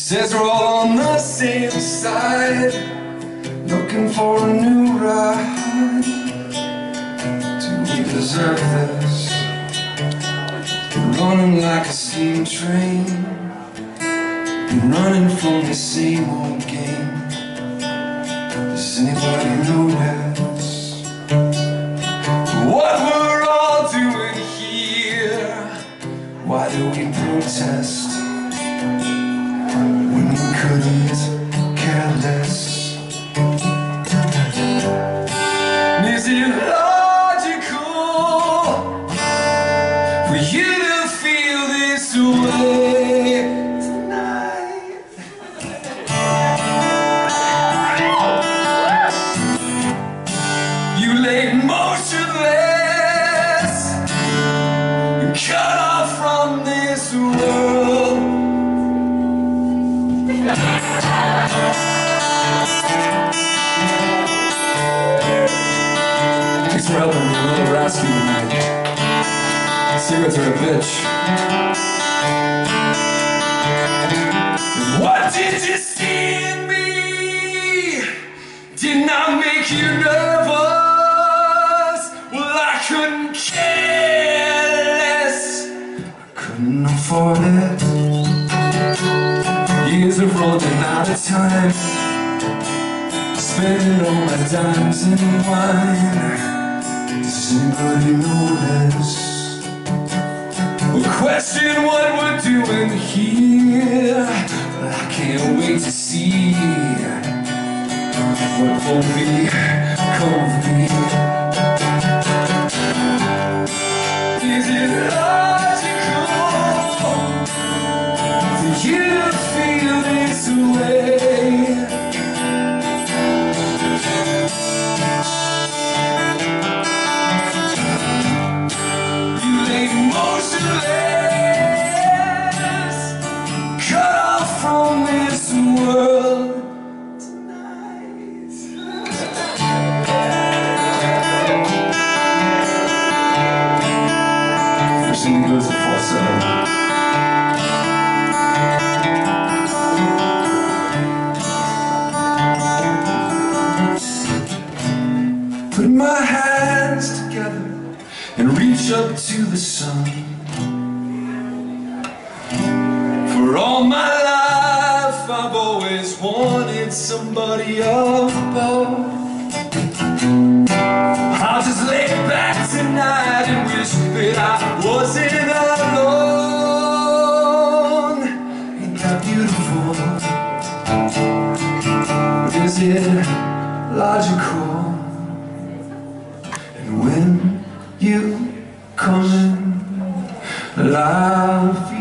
Says we're all on the same side, looking for a new ride. Do we deserve this? Running like a steam train, running from the same old game. Does anybody notice what we're all doing here? Why do we protest when we couldn't care less? Is it logical for you to feel this way tonight? You lay motionless, cut off from this world. Thanks for helping me, a little raspy tonight. Cigarettes are a bitch. What did you see in me? Did not make you nervous? Well, I couldn't care less. I couldn't afford it. Years of rolling out of time, spending all my dimes in wine. Does anybody notice? Well, question what we're doing here. But I can't wait to see what will become of me. Is it logical for you to feel this way? You lay motionless, cut off from this world tonight. First thing that goes to falsetto. Put my hands together and reach up to the sun. For all my life I've always wanted somebody above. I'll just lay back tonight and wish that I wasn't alone. Ain't that beautiful? Is it logical? And when you come in, life